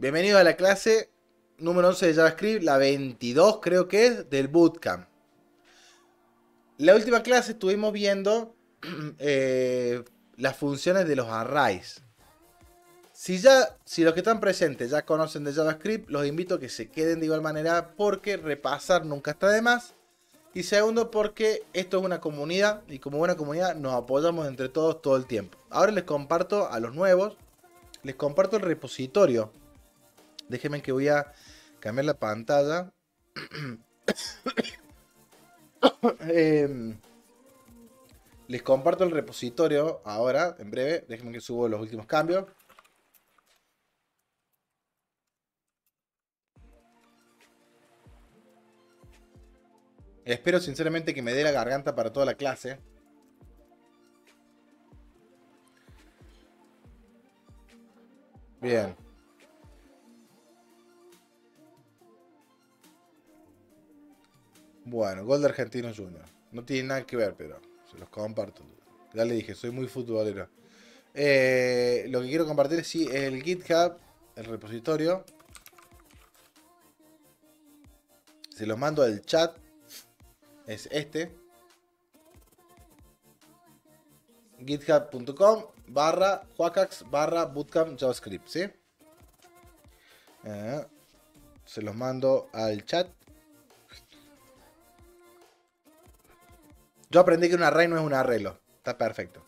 Bienvenido a la clase número 11 de JavaScript, la 22 creo que es, del Bootcamp. La última clase estuvimos viendo las funciones de los arrays. Si los que están presentes ya conocen de JavaScript, los invito a que se queden de igual manera porque repasar nunca está de más. Y segundo, porque esto es una comunidad y como buena comunidad nos apoyamos entre todos todo el tiempo. Ahora les comparto a los nuevos, les comparto el repositorio. Déjenme que voy a cambiar la pantalla. Les comparto el repositorio ahora, en breve. Déjenme que subo los últimos cambios. Espero sinceramente que me dé la garganta para toda la clase. Bien. Bueno, gol de Argentino Junior. No tiene nada que ver, pero se los comparto. Ya le dije, soy muy futbolero. Lo que quiero compartir es el GitHub, el repositorio. Se los mando al chat. Es este. github.com/huacax/bootcamp JavaScript, ¿sí? Se los mando al chat. Yo aprendí que un array no es un arreglo. Está perfecto.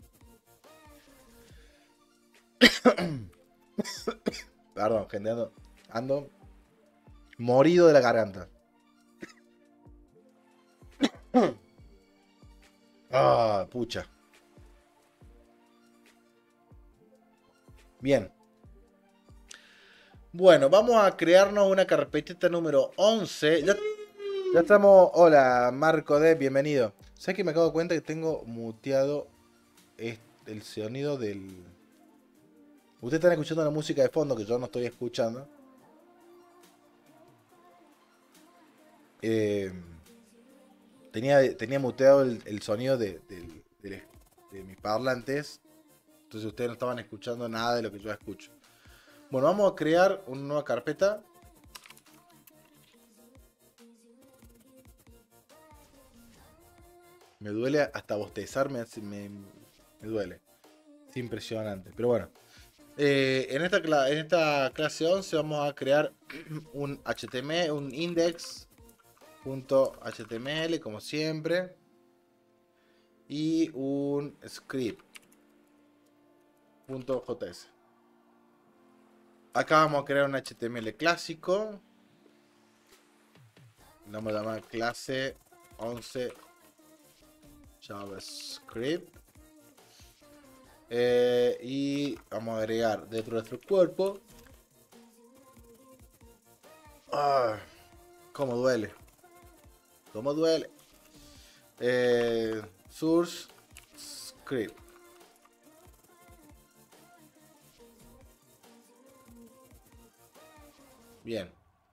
Perdón, gente, ando morido de la garganta. Ah, pucha. Bien. Bueno, vamos a crearnos una carpetita número 11. Ya estamos. Hola, Marco D, bienvenido. ¿Sabes que me acabo de cuenta que tengo muteado el sonido del... Ustedes están escuchando la música de fondo que yo no estoy escuchando. Tenía muteado el sonido de mis parlantes. Entonces ustedes no estaban escuchando nada de lo que yo escucho. Bueno, vamos a crear una nueva carpeta. Me duele hasta bostezar, me duele. Es impresionante. Pero bueno. En esta clase 11 vamos a crear un HTML, un index.html como siempre. Y un script.js. Acá vamos a crear un HTML clásico. Le vamos a llamar clase 11 JavaScript. Y vamos a agregar dentro de nuestro cuerpo. Cómo duele. Cómo duele. Source script. Bien.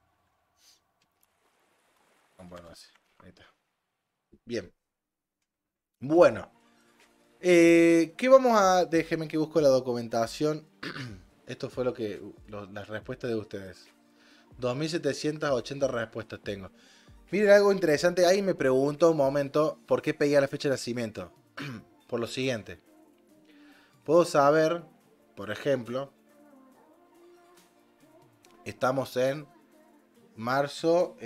Bueno, así. Ahí está. Bien. Bueno. ¿Qué vamos a...? Déjenme que busco la documentación. Esto fue las respuestas de ustedes. 2780 respuestas tengo. Miren algo interesante. Ahí me pregunto un momento por qué pedía la fecha de nacimiento. Por lo siguiente. Puedo saber, por ejemplo, estamos en marzo.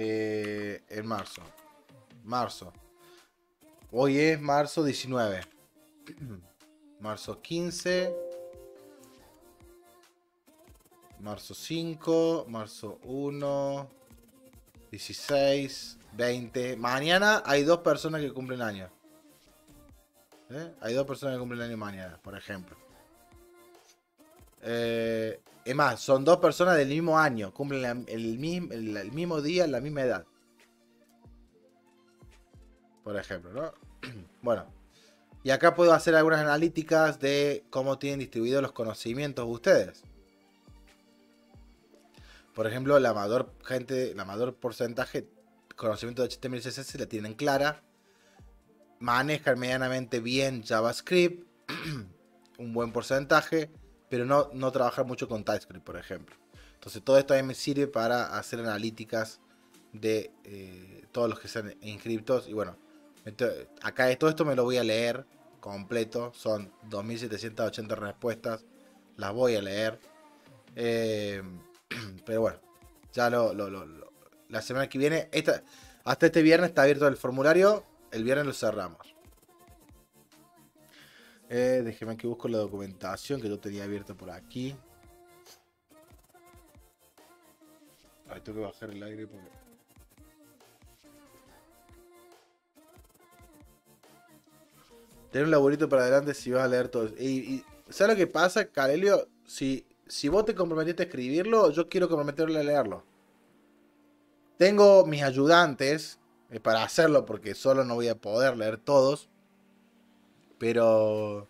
Marzo. Hoy es marzo 19. Marzo 15. Marzo 5. Marzo 1. 16. 20. Mañana hay dos personas que cumplen años. Hay dos personas que cumplen año mañana, por ejemplo. Es más, son dos personas del mismo año. Cumplen el mismo día, la misma edad. Por ejemplo, ¿no? Bueno. Y acá puedo hacer algunas analíticas de cómo tienen distribuidos los conocimientos ustedes. Por ejemplo, la mayor porcentaje de conocimiento de HTML y CSS la tienen clara. Manejan medianamente bien JavaScript. Un buen porcentaje. Pero no trabajan mucho con TypeScript, por ejemplo. Entonces todo esto a mí me sirve para hacer analíticas de todos los que sean inscriptos. Y bueno, acá de todo esto me lo voy a leer completo. Son 2780 respuestas. Las voy a leer. Pero bueno, ya la semana que viene, hasta este viernes está abierto el formulario. El viernes lo cerramos. Déjeme que busco la documentación que yo tenía abierta por aquí. Ay, tengo que bajar el aire porque... Tener un laburito para adelante si vas a leer todo. Y ¿sabes lo que pasa, Calelio? Si vos te comprometiste a escribirlo, yo quiero comprometerle a leerlo. Tengo mis ayudantes para hacerlo porque solo no voy a poder leer todos. Pero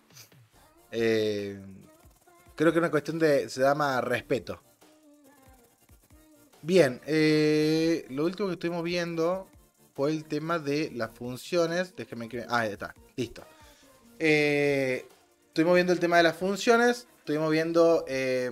creo que es una cuestión se llama respeto. Bien, lo último que estuvimos viendo fue el tema de las funciones. Déjeme que... Ah, ahí está, listo. Estuvimos viendo el tema de las funciones. Estuvimos viendo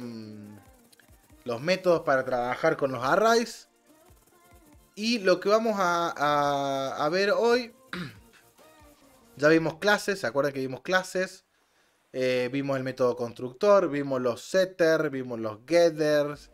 los métodos para trabajar con los arrays. Y lo que vamos a ver hoy... Ya vimos clases, ¿se acuerdan que vimos clases? Vimos el método constructor, vimos los setters, vimos los getters.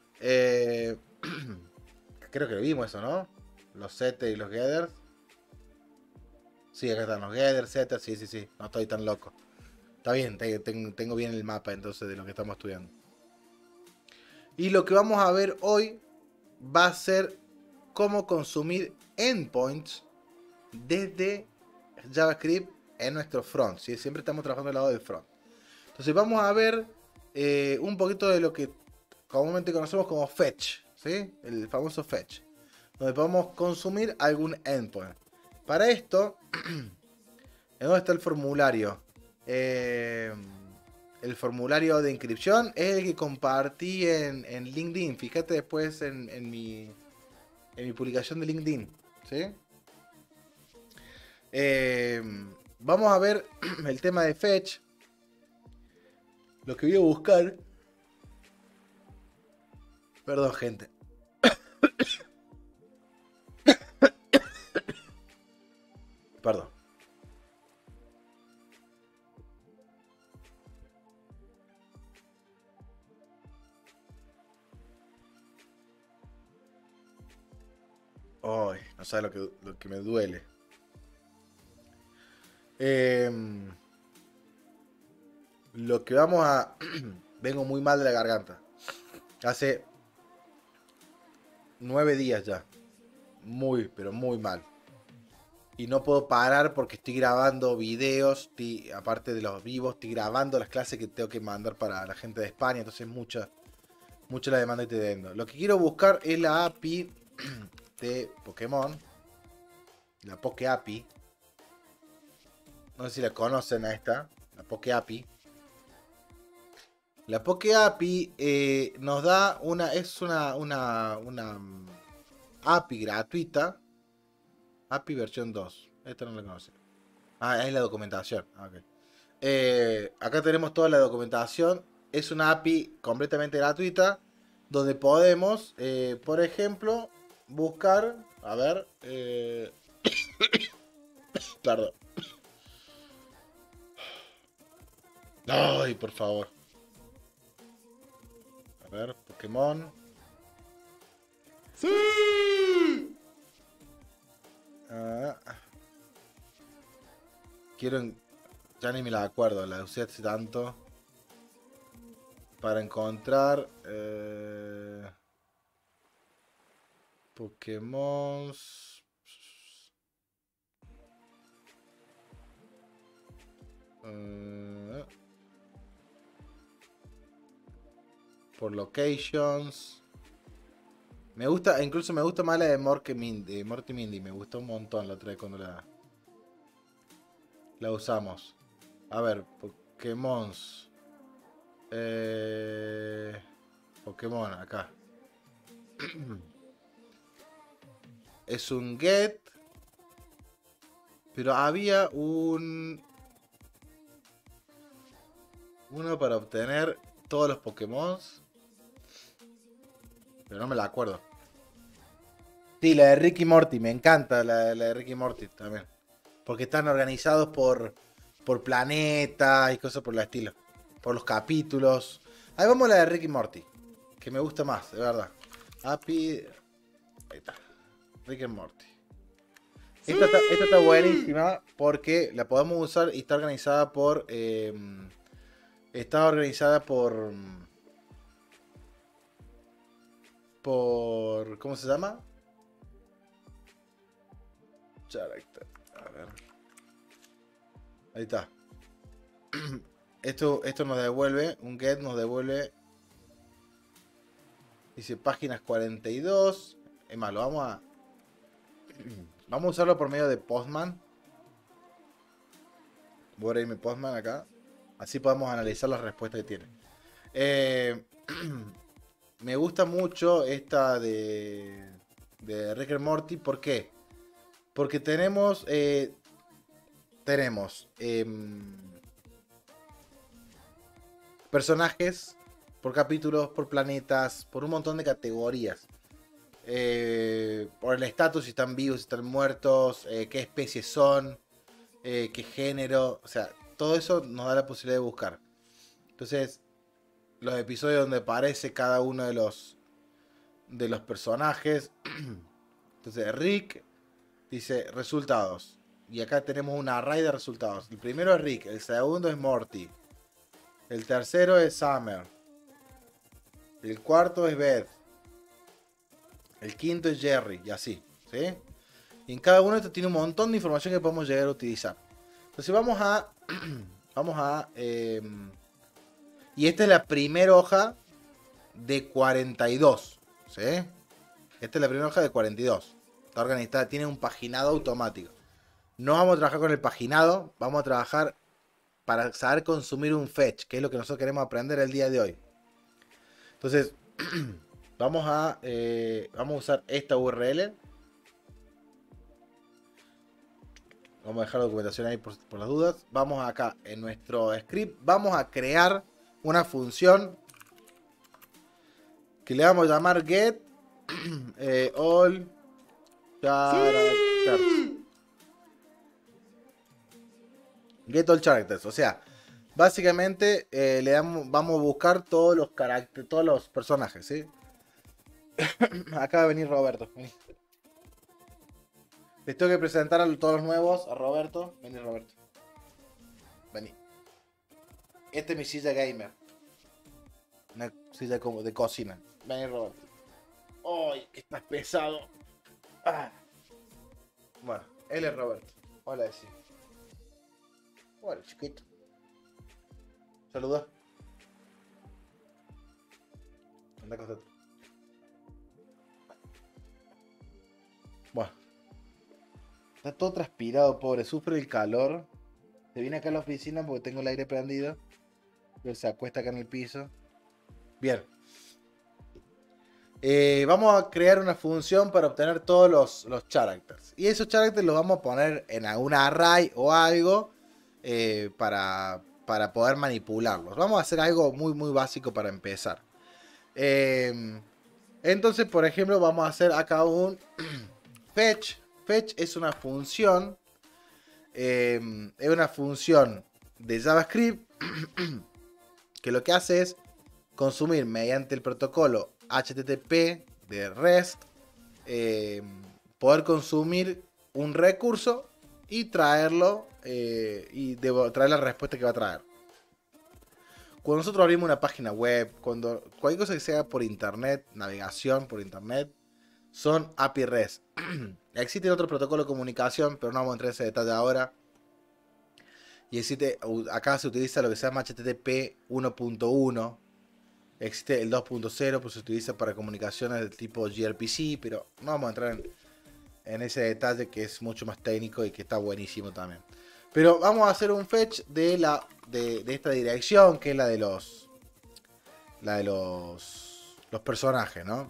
Creo que vimos eso, ¿no? Los setters y los getters. Sí, acá están los getters, setters, sí. No estoy tan loco. Está bien, tengo bien el mapa entonces de lo que estamos estudiando. Y lo que vamos a ver hoy va a ser cómo consumir endpoints desde JavaScript en nuestro front. ¿Sí? Siempre estamos trabajando al lado del front. Entonces vamos a ver un poquito de lo que comúnmente conocemos como fetch. ¿Sí? El famoso fetch. Donde podemos consumir algún endpoint. Para esto, ¿en dónde está el formulario? El formulario de inscripción es el que compartí en LinkedIn. Fíjate después en mi publicación de LinkedIn. ¿Sí? Vamos a ver el tema de fetch. Lo que voy a buscar. Perdón, gente. Perdón. Ay, no sabes lo que me duele. Lo que vamos a... Vengo muy mal de la garganta. Hace 9 días ya. Muy, pero muy mal. Y no puedo parar porque estoy grabando videos. Aparte de los vivos, estoy grabando las clases que tengo que mandar para la gente de España. Entonces mucha la demanda que estoy teniendo. Lo que quiero buscar es la API de Pokémon. La Poké API. No sé si la conocen a esta. La Poké API. La Poké API nos da una API gratuita. API versión 2. Esta no la conoce. Ah, es la documentación. Okay. Acá tenemos toda la documentación. Es una API completamente gratuita. Donde podemos, por ejemplo, buscar. A ver. Perdón. Ay, por favor. A ver, Pokémon. ¡Sí! Quiero... Ya ni me la acuerdo, la usé hace tanto. Para encontrar... Pokémon... por locations. Me gusta, incluso me gusta más la de Morty Mindy. Me gustó un montón la otra vez cuando la usamos. A ver, Pokémon. Pokémon, acá. Es un get. Pero había uno para obtener todos los Pokémon. pero no me la acuerdo. Sí, la de Rick y Morty, me encanta la de Rick y Morty también. Porque están organizados por planetas y cosas por el estilo. Por los capítulos. Ahí vamos a la de Rick y Morty. Que me gusta más, de verdad. Happy. Ahí está. Rick y Morty. Esta está buenísima porque la podemos usar y está organizada por. Está organizada por. ¿Cómo se llama? Character. A ver. Ahí está. Esto nos devuelve. Un get nos devuelve. Dice páginas 42. Es más, lo vamos a. Vamos a usarlo por medio de Postman. Voy a irme Postman acá. Así podemos analizar las respuestas que tiene. Me gusta mucho esta de Rick and Morty. ¿Por qué? Porque tenemos personajes por capítulos, por planetas, por un montón de categorías. Por el estatus, si están vivos, si están muertos, qué especies son, qué género, o sea, todo eso nos da la posibilidad de buscar. Entonces, los episodios donde aparece cada uno de los personajes. Entonces, Rick dice resultados. Y acá tenemos un array de resultados. El primero es Rick, el segundo es Morty, el tercero es Summer, el cuarto es Beth, el quinto es Jerry, y así, ¿sí? Y en cada uno de estos tiene un montón de información que podemos llegar a utilizar. Entonces vamos a... y esta es la primera hoja de 42, ¿sí? Esta es la primera hoja de 42. Está organizada, tiene un paginado automático. No vamos a trabajar con el paginado, vamos a trabajar para saber consumir un fetch, que es lo que nosotros queremos aprender el día de hoy. Entonces... vamos a usar esta URL. Vamos a dejar la documentación ahí por las dudas. Vamos acá en nuestro script. Vamos a crear una función que le vamos a llamar get all characters. Get all characters. O sea, básicamente vamos a buscar todos los caracteres, todos los personajes, ¿sí? Acaba de venir Roberto. Vení. Les tengo que presentar a todos los nuevos. A Roberto. Vení, Roberto. Vení. Esta es mi silla gamer. Una silla como de cocina. Vení, Roberto. ¡Ay, que estás pesado! Ah. Bueno, él es Roberto. Hola, Desi. Hola, chiquito. Saluda. Anda, acostate. Bueno. Está todo transpirado, pobre. Sufre el calor. Se viene acá a la oficina porque tengo el aire prendido. Pero se acuesta acá en el piso. Bien. Vamos a crear una función para obtener todos los characters. Y esos characters los vamos a poner en alguna array o algo para poder manipularlos. Vamos a hacer algo muy muy básico para empezar. Entonces, por ejemplo, vamos a hacer acá un fetch. Fetch es una función. Es una función de JavaScript que lo que hace es consumir mediante el protocolo HTTP de REST, poder consumir un recurso y traerlo y traer la respuesta que va a traer. Cuando nosotros abrimos una página web, cuando cualquier cosa que se haga por internet, navegación por internet, son API REST. Existe otro protocolo de comunicación, pero no vamos a entrar en ese detalle ahora. Y existe, acá se utiliza lo que se llama HTTP 1.1. Existe el 2.0, pues se utiliza para comunicaciones del tipo gRPC, pero no vamos a entrar en ese detalle que es mucho más técnico y que está buenísimo también. Pero vamos a hacer un fetch de esta dirección, que es la de los personajes, ¿no?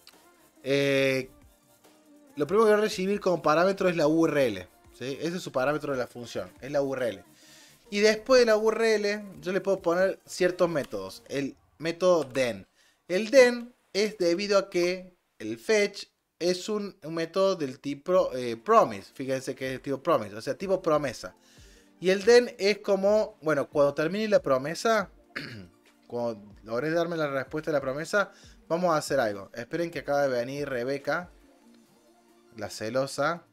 Lo primero que voy a recibir como parámetro es la URL, ¿sí? Ese es su parámetro de la función, es la URL. Y después de la URL yo le puedo poner ciertos métodos. El método den. El den es debido a que el fetch es un método del tipo promise. Fíjense que es el tipo promise, o sea, tipo promesa. Y el then es como, bueno, cuando termine la promesa, cuando logres darme la respuesta de la promesa, vamos a hacer algo. Esperen que acaba de venir Rebeca, la celosa.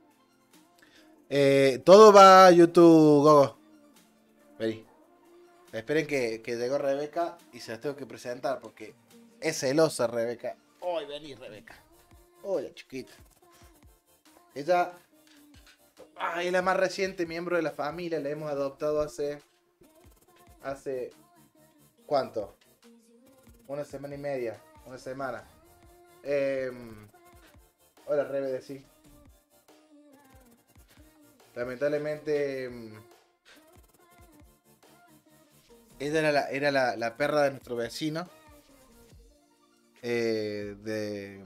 Todo va a YouTube, Gogo. Vení. Esperen que llegó Rebeca y se las tengo que presentar porque es celosa Rebeca. Hoy vení Rebeca. Hola chiquita. Ella es la más reciente miembro de la familia. La hemos adoptado hace ¿cuánto? Una semana y media. Una semana. Hola Rebe, de sí. Lamentablemente ella era la perra de nuestro vecino. De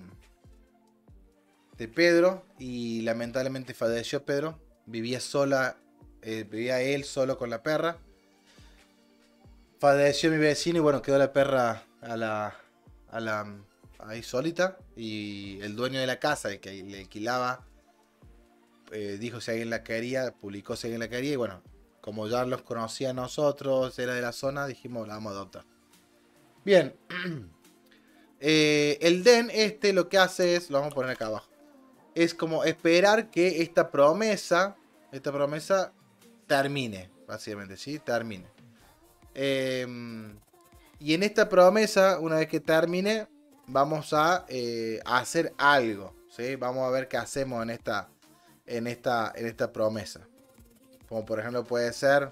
Pedro. Y lamentablemente falleció Pedro. Vivía él solo con la perra. Falleció mi vecino y bueno, quedó la perra ahí solita. Y el dueño de la casa, el que le alquilaba, dijo si alguien la quería, publicó si alguien la quería. Y bueno, como ya los conocía a nosotros, era de la zona, dijimos la vamos a adoptar. Bien. El den lo que hace es, lo vamos a poner acá abajo, es como esperar que esta promesa termine, básicamente, ¿sí? Termine. Y en esta promesa, una vez que termine, vamos a hacer algo, ¿sí? Vamos a ver qué hacemos en esta promesa. Como por ejemplo puede ser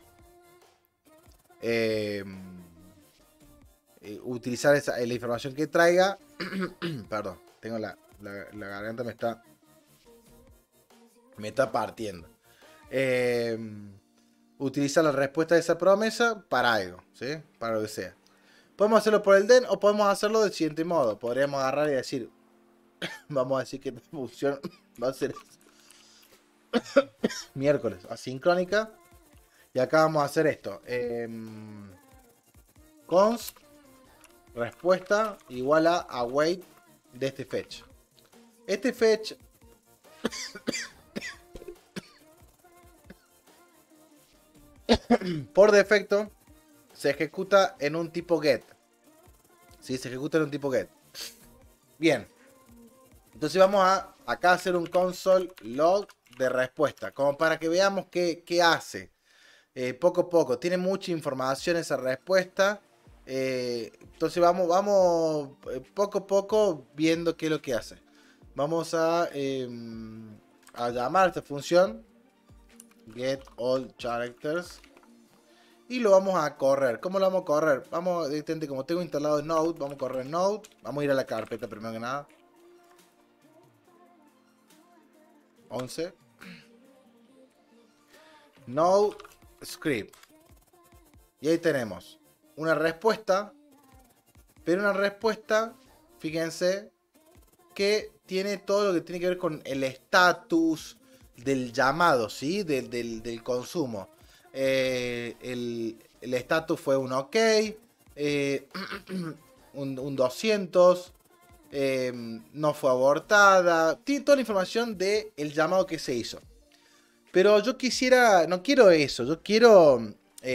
utilizar la información que traiga. Perdón, tengo la garganta me está partiendo. Utilizar la respuesta de esa promesa para algo, ¿sí? Para lo que sea. Podemos hacerlo por el den o podemos hacerlo del siguiente modo. Podríamos agarrar y decir, vamos a decir que esta función va a ser miércoles asincrónica. Y acá vamos a hacer esto. Const respuesta igual a await de este fetch. Este fetch por defecto se ejecuta en un tipo get. ¿Sí? Se ejecuta en un tipo get. Bien. Entonces vamos a acá hacer un console log de respuesta. Como para que veamos qué hace. Poco a poco. Tiene mucha información esa respuesta. Entonces vamos poco a poco viendo qué es lo que hace. Vamos a llamar a esta función get all characters y lo vamos a correr. ¿Cómo lo vamos a correr? Vamos directamente, como tengo instalado Node, vamos a correr Node. Vamos a ir a la carpeta primero que nada. 11 Node script. Y ahí tenemos una respuesta, pero una respuesta, fíjense, que tiene todo lo que tiene que ver con el estatus del llamado, ¿sí? Del consumo. El estatus fue un OK, un 200, no fue abortada. Tiene toda la información del llamado que se hizo. Pero yo no quiero eso, yo quiero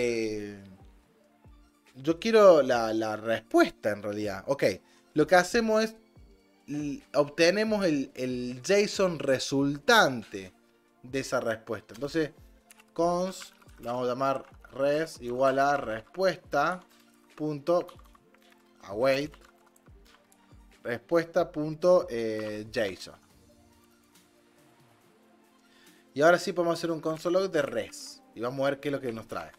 la respuesta en realidad. Ok, lo que hacemos es obtenemos el JSON resultante de esa respuesta. Entonces, const, la vamos a llamar res igual a respuesta punto await respuesta punto JSON. Y ahora sí podemos hacer un console log de res y vamos a ver qué es lo que nos trae.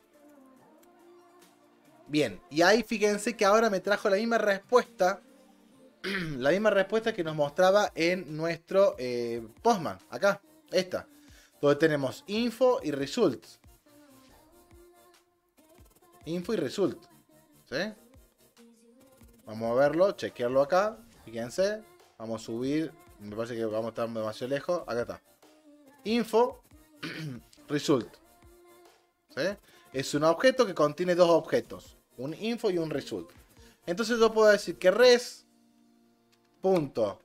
Bien, y ahí fíjense que ahora me trajo la misma respuesta. La misma respuesta que nos mostraba en nuestro Postman. Acá, esta. Donde tenemos info y results. Info y result. ¿Sí? Vamos a verlo, chequearlo acá. Fíjense. Vamos a subir. Me parece que vamos a estar demasiado lejos. Acá está. Info, result. ¿Sí? Es un objeto que contiene dos objetos. Un info y un result. Entonces yo puedo decir que res punto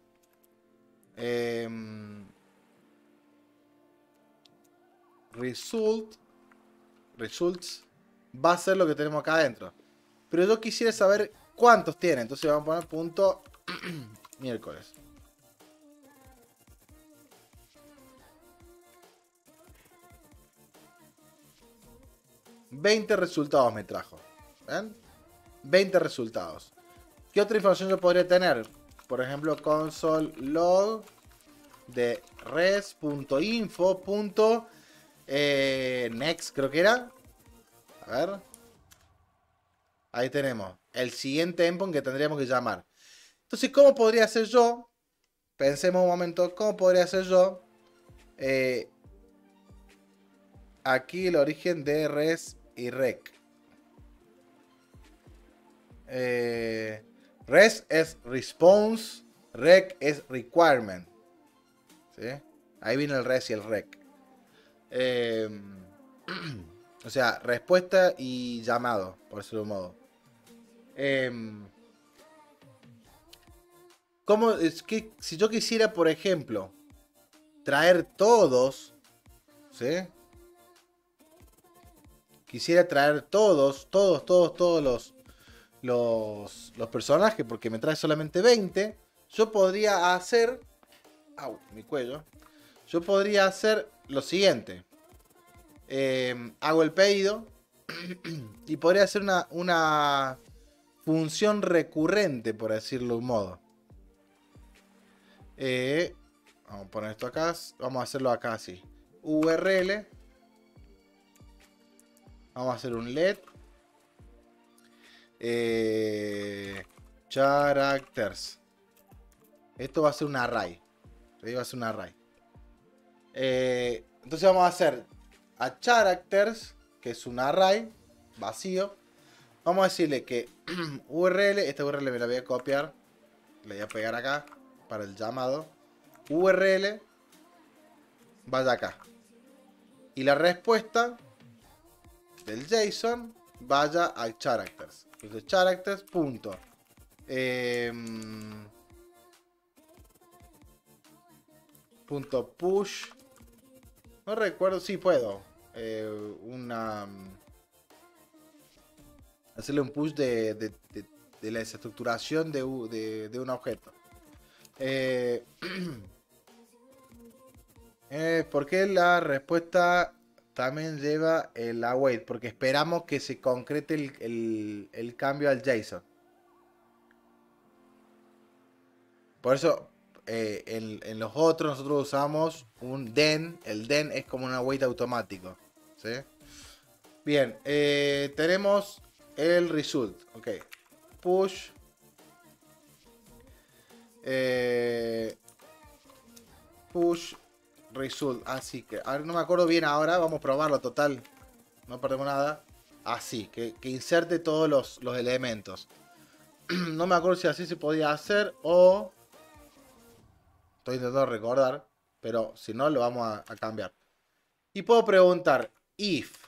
results va a ser lo que tenemos acá adentro. Pero yo quisiera saber cuántos tiene. Entonces vamos a poner punto miércoles. $20 resultados me trajo. ¿Ven? 20 resultados. ¿Qué otra información yo podría tener? Por ejemplo, console log de res.info. Next, creo que era. A ver. Ahí tenemos el siguiente endpoint que tendríamos que llamar. Entonces, ¿cómo podría hacer yo? Pensemos un momento, ¿cómo podría hacer yo? Aquí el origen de res y rec. Res es response, rec es requirement. ¿Sí? Ahí viene el res y el rec. O sea, respuesta y llamado, por decirlo de un modo. ¿Cómo es que si yo quisiera, por ejemplo, traer todos, ¿sí? Quisiera traer todos los personajes, porque me trae solamente 20. Yo podría hacer... ¡Au! Mi cuello. Yo podría hacer lo siguiente. Hago el pedido y podría hacer una función recurrente, por decirlo de un modo. Vamos a poner esto acá. Vamos a hacerlo acá así. URL. Vamos a hacer un let. Characters. Esto va a ser un array. Va a ser un array. Entonces vamos a hacer a characters, que es un array vacío. Vamos a decirle que URL, esta URL me la voy a copiar, la voy a pegar acá para el llamado. URL vaya acá. Y la respuesta del JSON vaya a characters. Entonces characters punto punto push. No recuerdo si puedo. Hacerle un push de la desestructuración de un objeto. ¿Por qué la respuesta también lleva el await? Porque esperamos que se concrete el cambio al JSON. Por eso en los otros nosotros usamos un then. El then es como un await automático. ¿Sí? Bien, tenemos el result. Ok. Push. Push result. Así que, a ver, no me acuerdo bien ahora. Vamos a probarlo total. No perdemos nada. Así, que inserte todos los elementos. No me acuerdo si así se podía hacer o... Estoy intentando recordar. Pero si no, lo vamos a cambiar. Y puedo preguntar if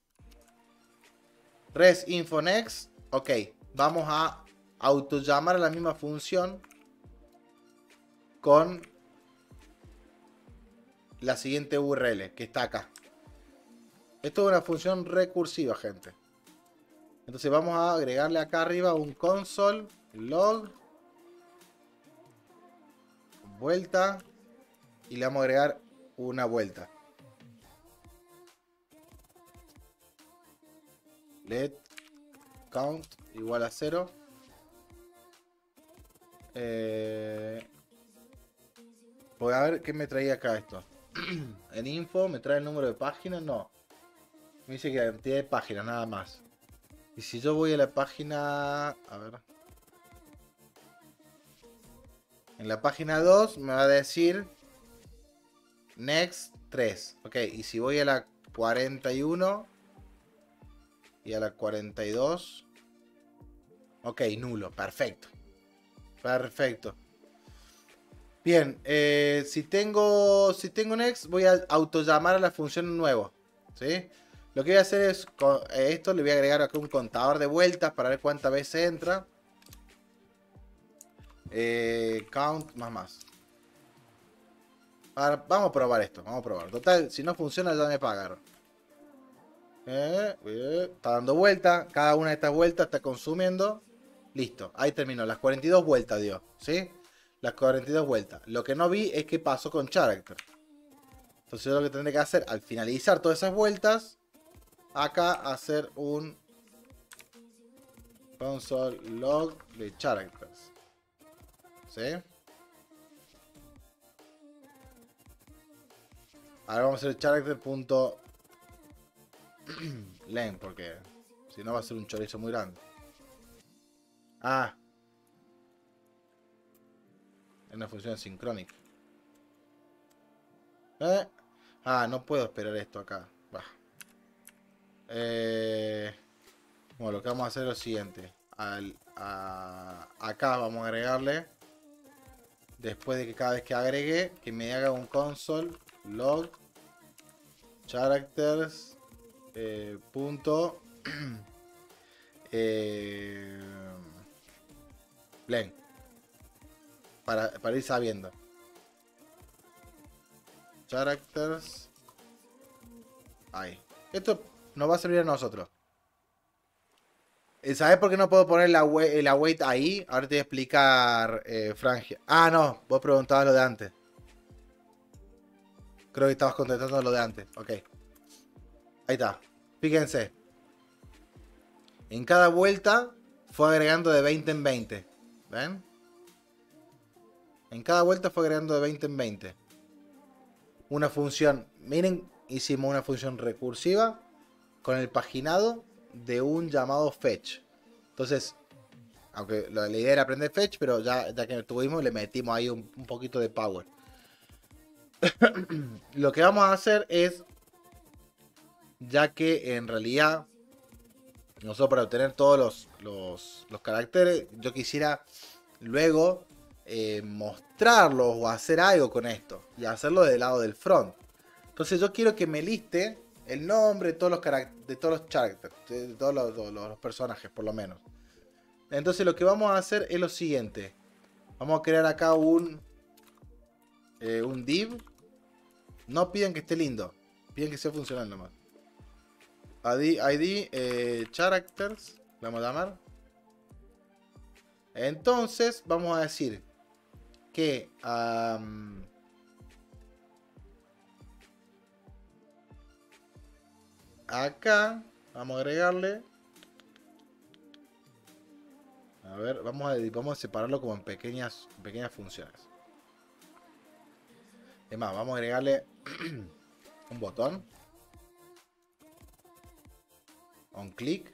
res info next. Ok, vamos a autollamar a la misma función con la siguiente URL que está acá. Esto es una función recursiva, gente. Entonces vamos a agregarle acá arriba un console log vuelta y le vamos a agregar una vuelta. Let count igual a 0. Voy a ver qué me traía acá esto. En info me trae el número de páginas. No. Me dice que la cantidad de páginas nada más. Y si yo voy a la página... A ver. En la página 2 me va a decir next 3. Ok, y si voy a la 41 y a la 42. Ok, nulo, perfecto. Perfecto. Bien, si tengo next, voy a autollamar a la función nuevo. ¿Sí? Lo que voy a hacer es, con esto le voy a agregar acá un contador de vueltas para ver cuántas veces entra. Count más. Ahora, vamos a probar esto. Vamos a probar. Total, si no funciona ya me pagaron. Está dando vuelta. Cada una de estas vueltas está consumiendo. Listo. Ahí terminó. Las 42 vueltas dio. ¿Sí? Las 42 vueltas. Lo que no vi es qué pasó con Character. Entonces yo lo que tendré que hacer al finalizar todas esas vueltas. Acá hacer un console log de characters. ¿Sí? Ahora vamos a hacer character.len porque si no va a ser un chorizo muy grande. Ah. Es una función sincrónica. Ah, no puedo esperar esto acá. Bah. Bueno, lo que vamos a hacer es lo siguiente. Acá vamos a agregarle. Después de que cada vez que agregue, que me haga un console log characters punto len para ir sabiendo. Characters. Ahí. Esto nos va a servir a nosotros. ¿Sabes por qué no puedo poner la await ahí? Ahora te voy a explicar, Frangia. Ah, no. Vos preguntabas lo de antes. Creo que estabas contestando lo de antes. Ok. Ahí está. Fíjense. En cada vuelta fue agregando de 20 en 20. ¿Ven? En cada vuelta fue agregando de 20 en 20. Una función. Miren, hicimos una función recursiva con el paginado de un llamado fetch. Entonces, aunque la idea era aprender fetch, pero ya que lo tuvimos, le metimos ahí un poquito de power. Lo que vamos a hacer es, ya que en realidad nosotros para obtener todos los caracteres, yo quisiera luego mostrarlos o hacer algo con esto y hacerlo del lado del front. Entonces yo quiero que me liste el nombre de todos los characters, de todos los personajes por lo menos. Entonces lo que vamos a hacer es lo siguiente. Vamos a crear acá un div. No piden que esté lindo, piden que sea funcional nomás. ID characters, le vamos a llamar. Entonces vamos a decir que acá vamos a agregarle. A ver, vamos a separarlo como en pequeñas funciones. Es más, vamos a agregarle un botón. On click.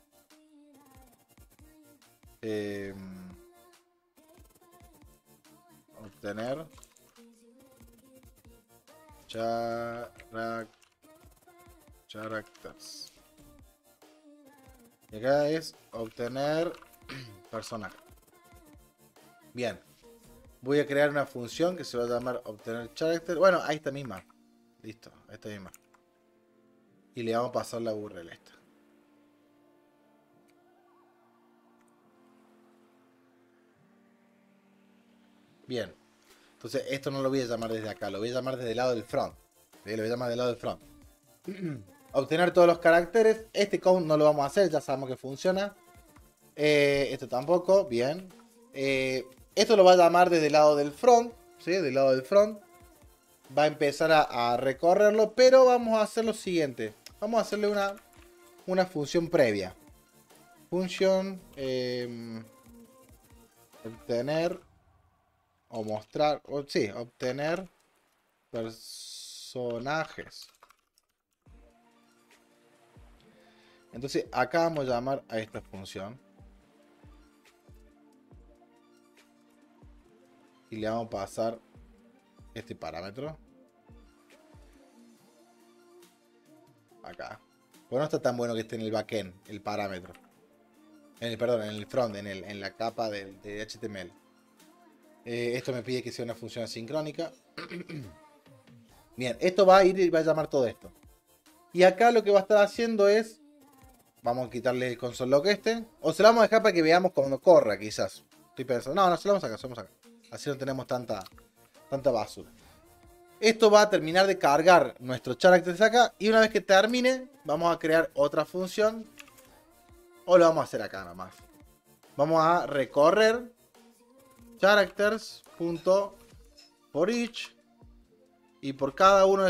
Obtener characters. Y acá es obtener personaje. Bien. Voy a crear una función que se va a llamar obtener character. Bueno, ahí está misma. Listo, esta misma. Y le vamos a pasar la URL esta. Bien. Entonces esto no lo voy a llamar desde acá, lo voy a llamar desde el lado del front. Lo voy a llamar del lado del front. Obtener todos los caracteres. Este count no lo vamos a hacer, ya sabemos que funciona. Esto tampoco, bien. Esto lo va a llamar desde el lado del front, ¿sí? Del lado del front. Va a empezar a recorrerlo, pero vamos a hacer lo siguiente. Vamos a hacerle una función previa. Función obtener o mostrar, sí, obtener personajes. Entonces acá vamos a llamar a esta función. Y le vamos a pasar este parámetro. Acá. Pues no está tan bueno que esté en el backend, el parámetro. Perdón, en el front, en la capa de HTML. Esto me pide que sea una función asincrónica. Bien, esto va a ir y va a llamar todo esto. Y acá lo que va a estar haciendo es... Vamos a quitarle el console log este. O se lo vamos a dejar para que veamos cuando corra, quizás. Estoy pensando. No, no, se lo vamos acá, se lo vamos acá. Así no tenemos tanta basura. Esto va a terminar de cargar nuestro characters acá. Y una vez que termine, vamos a crear otra función. O lo vamos a hacer acá nomás. Vamos a recorrer characters.forEach. Y por cada uno de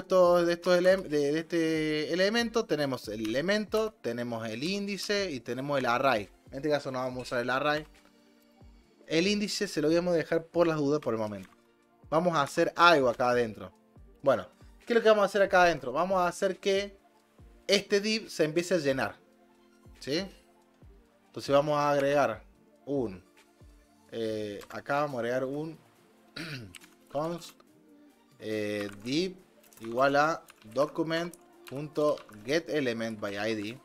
este elemento tenemos el elemento, tenemos el índice y tenemos el array. En este caso no vamos a usar el array. El índice se lo vamos a dejar por las dudas por el momento. Vamos a hacer algo acá adentro. Bueno, ¿qué es lo que vamos a hacer acá adentro? Vamos a hacer que este div se empiece a llenar. ¿Sí? Entonces vamos a agregar un... acá vamos a agregar un const div igual a document.getElementById.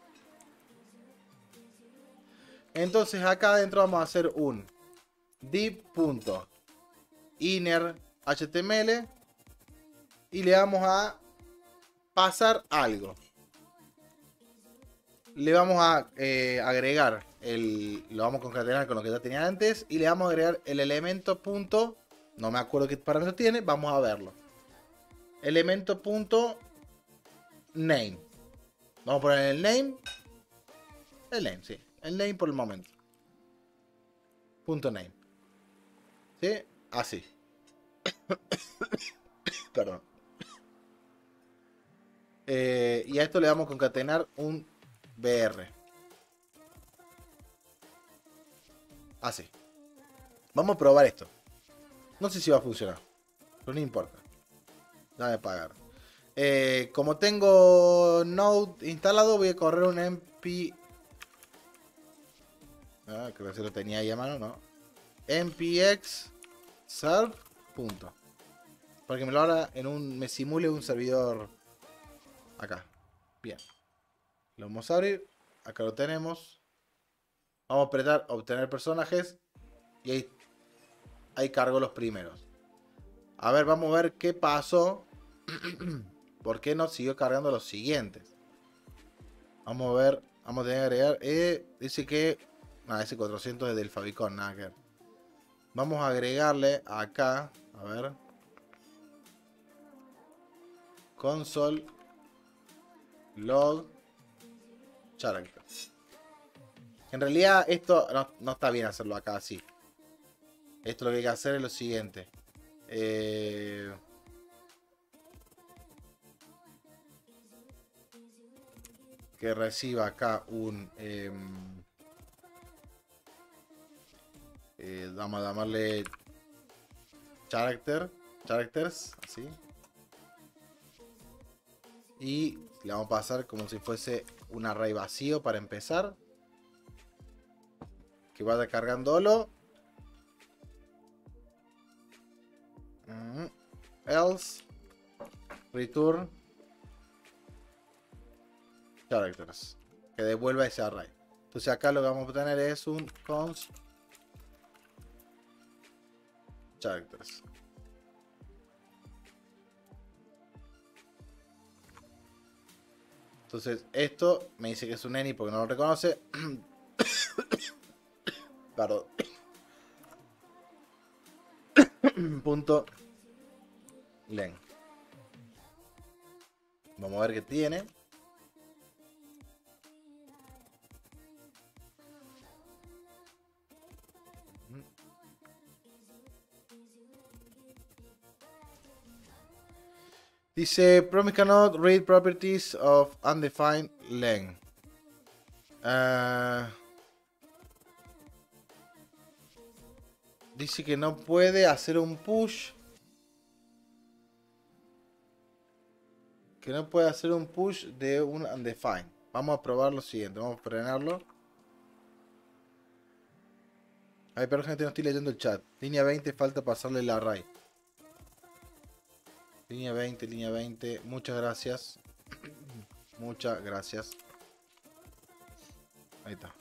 Entonces acá adentro vamos a hacer un div.innerHTML y le vamos a pasar algo. Le vamos a agregar lo vamos a concatenar con lo que ya tenía antes y le vamos a agregar el elemento punto, no me acuerdo qué parámetro tiene, vamos a verlo. Elemento punto name. Vamos a poner el name. El name, sí. El name por el momento. Punto name. ¿Sí? Así. Perdón. Y a esto le vamos a concatenar un BR. Así. Vamos a probar esto. No sé si va a funcionar. Pero no importa. Dame pagar. Como tengo Node instalado, voy a correr un np. Creo que se lo tenía ahí a mano, ¿no? npx serve. Punto. Para que me lo haga me simule un servidor acá. Bien. Lo vamos a abrir. Acá lo tenemos. Vamos a apretar obtener personajes. Y ahí cargo los primeros. A ver, vamos a ver qué pasó. ¿Por qué no siguió cargando los siguientes? Vamos a ver. Vamos a tener que agregar. Dice que... ese 400 es del Favicon. Nada que ver. Vamos a agregarle acá. A ver. Console. Log. Character. En realidad esto no está bien hacerlo acá así. Esto lo que hay que hacer es lo siguiente. Que reciba acá un... vamos a llamarle characters, así. Y le vamos a pasar como si fuese un array vacío para empezar. Que vaya cargándolo. Else return characters, que devuelva ese array. Entonces acá lo que vamos a tener es un const characters. Entonces esto me dice que es un any porque no lo reconoce. Perdón. Punto len. Vamos a ver qué tiene. Dice Promise cannot read properties of undefined len. Dice que no puede hacer un push. Que no puede hacer un push de un undefined. Vamos a probar lo siguiente. Vamos a frenarlo. Ay, pero gente, no estoy leyendo el chat. Línea 20, falta pasarle el array. Línea 20, línea 20. Muchas gracias. Muchas gracias. Ahí está.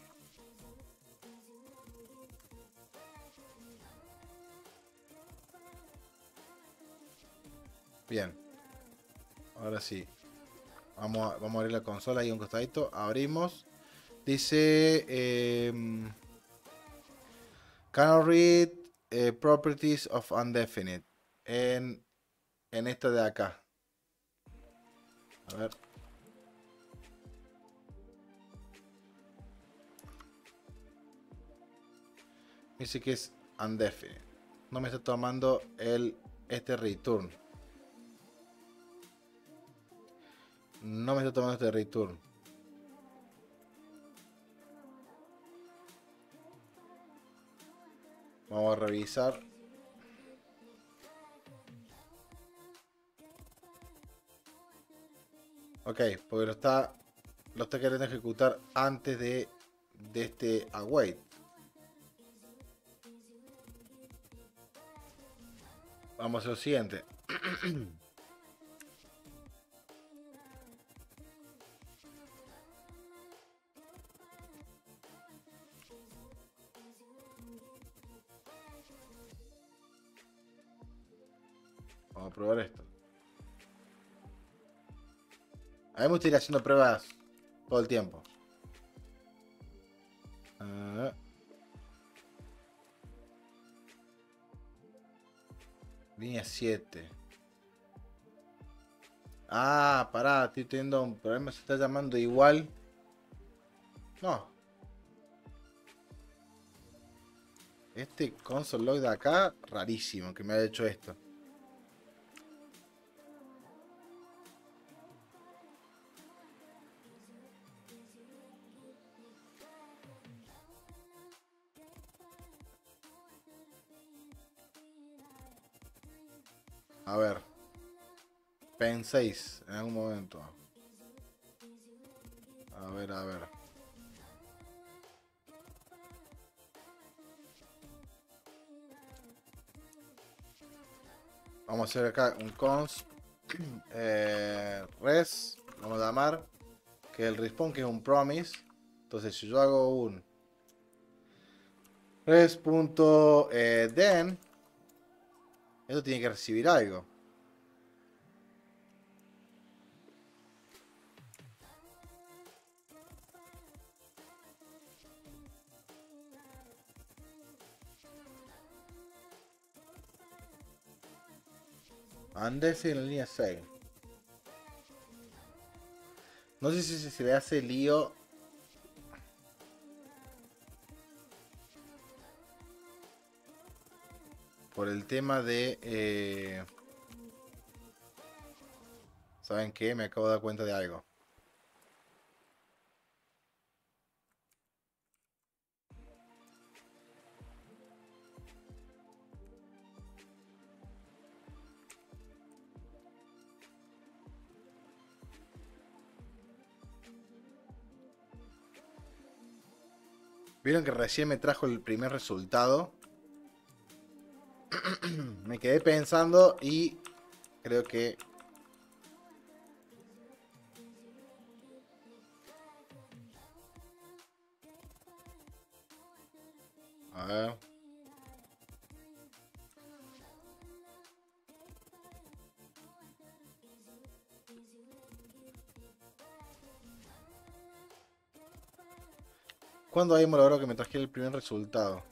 Bien. Ahora sí. Vamos a abrir la consola ahí un costadito. Abrimos. Dice... Cannot read properties of undefinite. En esta de acá. A ver. Dice que es undefinite. No me está tomando este return. No me está tomando este return. Vamos a revisar. Ok, porque lo está queriendo ejecutar antes de este await. Vamos a hacer lo siguiente. Vamos a probar esto. A mí me gusta ir haciendo pruebas todo el tiempo. Línea 7. Ah, pará, estoy teniendo un problema. Se está llamando igual. No. Este console log de acá, rarísimo que me haya hecho esto. A ver. Penséis en algún momento. A ver, a ver. Vamos a hacer acá un cons res. Vamos a llamar que el respawn, que es un promise. Entonces si yo hago un res.then, esto tiene que recibir algo. Andes en la línea 6. No sé si se le hace lío. Por el tema de... ¿Saben qué? Me acabo de dar cuenta de algo. Vieron que recién me trajo el primer resultado. Me quedé pensando y creo que... A ver. ¿Cuándo habíamos logrado que me trajera el primer resultado?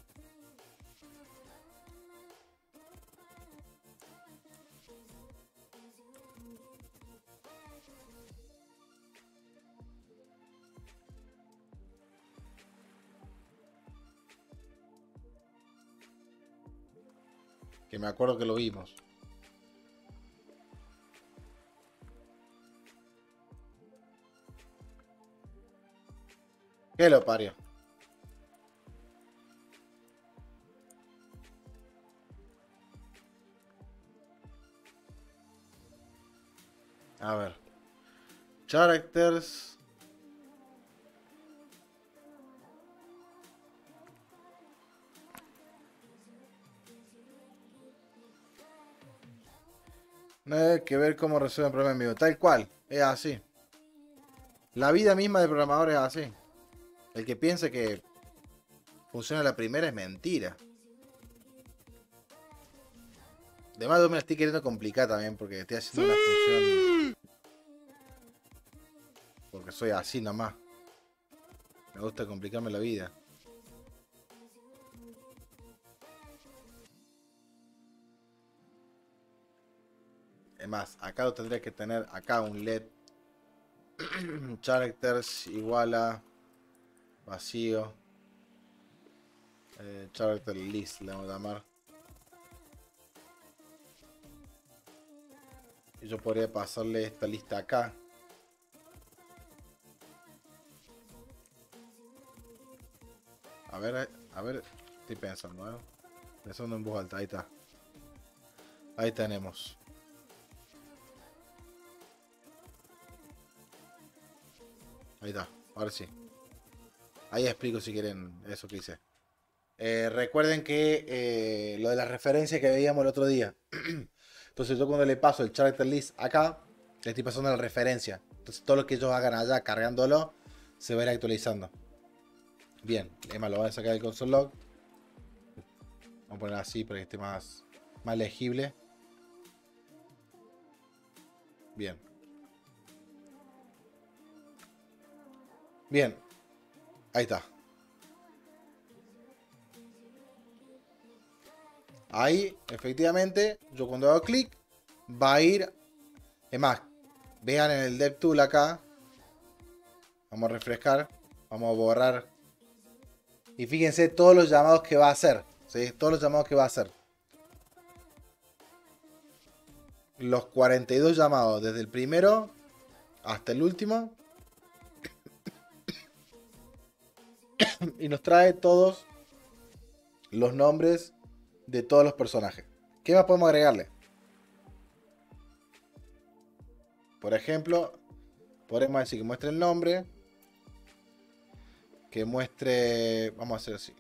Que me acuerdo que lo vimos. ¿Qué lo parió? A ver. Characters. No hay que ver cómo resuelven el problema en vivo. Tal cual. Es así. La vida misma del programador es así. El que piense que funciona la primera es mentira. Además, yo me la estoy queriendo complicar también porque estoy haciendo una función. Porque soy así nomás. Me gusta complicarme la vida. Es más, acá lo tendría que tener acá un LED. Characters igual a vacío. Character list le vamos a llamar. Y yo podría pasarle esta lista acá. A ver, estoy pensando, ¿eh? Pensando en voz alta, ahí está. Ahí tenemos. Ahí está, ahora sí. Ahí explico si quieren eso que hice. Recuerden que lo de las referencias que veíamos el otro día. Entonces yo cuando le paso el character list acá, le estoy pasando la referencia. Entonces todo lo que ellos hagan allá cargándolo, se va a ir actualizando. Bien, además lo voy a sacar del console log. Vamos a poner así para que esté más legible. Bien. Bien. Ahí está. Ahí, efectivamente, yo cuando hago clic, va a ir. Es más, vean en el DevTool acá. Vamos a refrescar. Vamos a borrar. Y fíjense todos los llamados que va a hacer. ¿Sí? Todos los llamados que va a hacer. Los 42 llamados, desde el primero hasta el último. Y nos trae todos los nombres de todos los personajes. ¿Qué más podemos agregarle? Por ejemplo, podemos decir que muestre el nombre. Que muestre... Vamos a hacer así.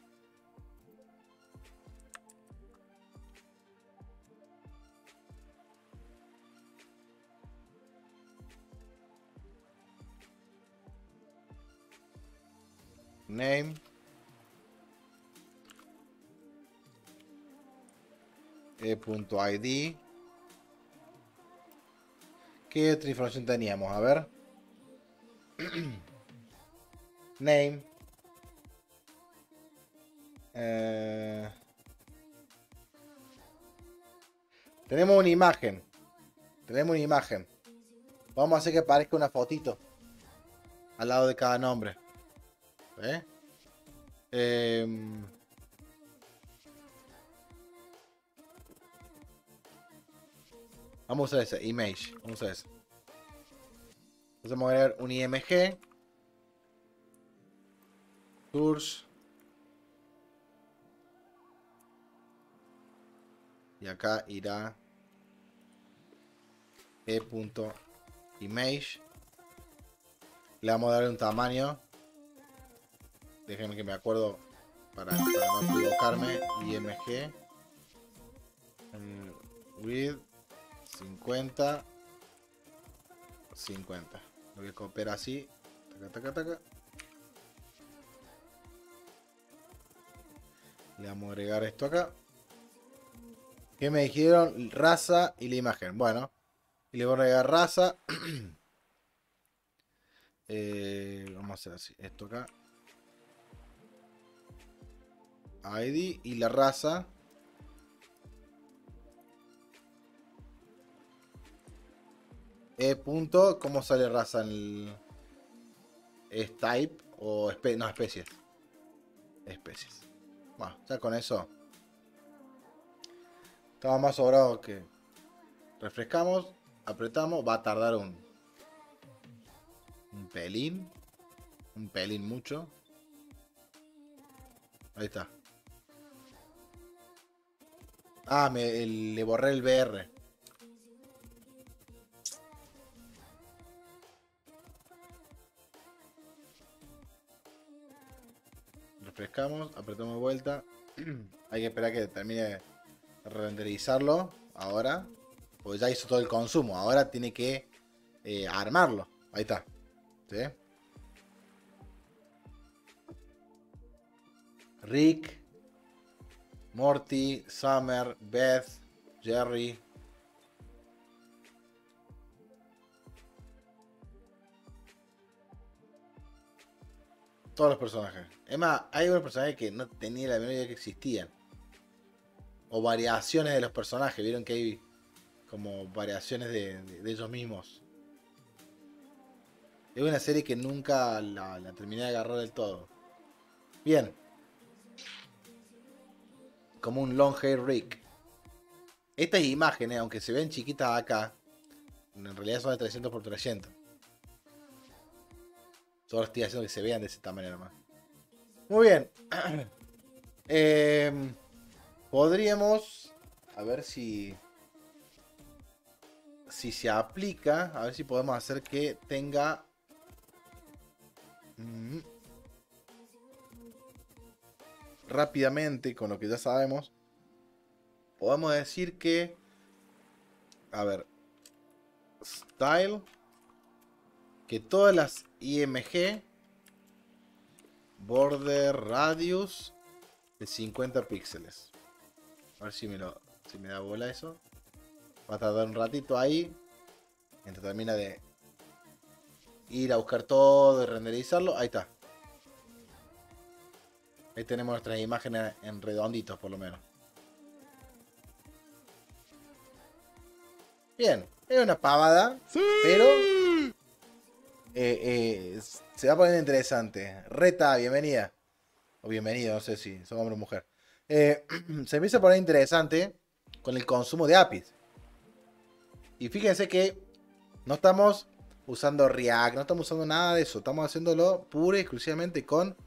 Name. E.id. ¿Qué otra información teníamos? A ver. Name. Tenemos una imagen. Vamos a hacer que aparezca una fotito al lado de cada nombre. ¿Eh? Vamos a usar ese, image. Vamos a eso. Entonces vamos a agregar un img. Source. Y acá irá e.image. Le vamos a dar un tamaño. Déjenme que me acuerdo para no equivocarme. IMG. Width 50. 50. Lo voy a copiar así. Taca, taca, taca. Le vamos a agregar esto acá. ¿Qué me dijeron? Raza y la imagen. Bueno. Y le voy a agregar raza. Vamos a hacer así. Esto acá. ID y la raza. Punto. ¿Cómo sale raza en el... ¿Es type o no, especies? Especies. Bueno, ya con eso estaba más sobrado que... Refrescamos, apretamos, va a tardar un pelín mucho. Ahí está. Ah, le borré el BR. Refrescamos, apretamos de vuelta. Hay que esperar que termine de renderizarlo ahora. Porque ya hizo todo el consumo. Ahora tiene que armarlo. Ahí está. ¿Sí? Rick, Morty, Summer, Beth, Jerry. Todos los personajes. Es más, hay unos personajes que no tenía la menor idea que existían. O variaciones de los personajes. Vieron que hay como variaciones de ellos mismos. Es una serie que nunca la terminé de agarrar del todo. Bien. Como un long hair Rick. Estas imágenes, aunque se ven chiquitas acá, en realidad son de 300 por 300. Solo estoy haciendo que se vean de esta manera más. Muy bien. Podríamos... A ver si se aplica. A ver si podemos hacer que tenga... rápidamente, con lo que ya sabemos, podemos decir que... A ver... Style... Que todas las IMG... Border radius de 50 píxeles. A ver si me da bola eso. Va a tardar un ratito ahí. Mientras termina de ir a buscar todo y renderizarlo. Ahí está. Ahí tenemos nuestras imágenes en redonditos por lo menos. Bien. Es una pavada. Sí. Pero se va a poner interesante. Reta, bienvenida. O bienvenido, no sé si son hombre o mujer. Se empieza a poner interesante con el consumo de APIs. Y fíjense que no estamos usando React, no estamos usando nada de eso. Estamos haciéndolo pura y exclusivamente con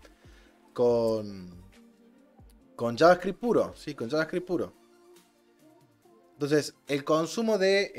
JavaScript puro. Sí, con JavaScript puro. Entonces, el consumo de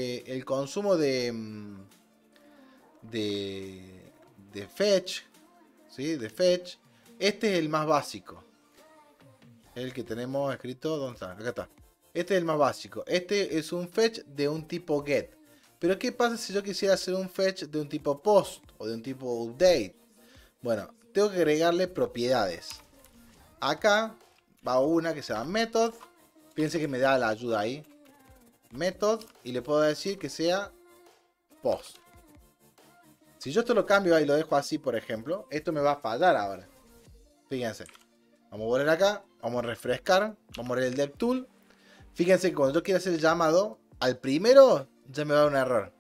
fetch, ¿sí? De fetch. Este es el más básico. El que tenemos escrito, ¿dónde está? Acá está. Este es el más básico. Este es un fetch de un tipo get. Pero ¿qué pasa si yo quisiera hacer un fetch de un tipo post o de un tipo update? Bueno, tengo que agregarle propiedades. Acá va una que se llama method. Fíjense que me da la ayuda ahí. Method, y le puedo decir que sea post. Si yo esto lo cambio y lo dejo así, por ejemplo, esto me va a fallar ahora. Fíjense. Vamos a volver acá, vamos a refrescar, vamos a ver el DevTool. Fíjense que cuando yo quiero hacer el llamado al primero, ya me va a dar un error.